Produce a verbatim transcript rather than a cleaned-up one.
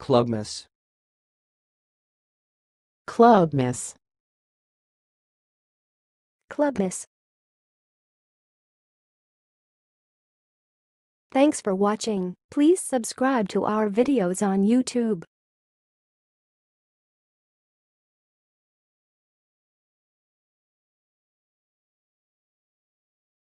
clubmoss, clubmoss, clubmoss. Thanks for watching. Please subscribe to our videos on YouTube.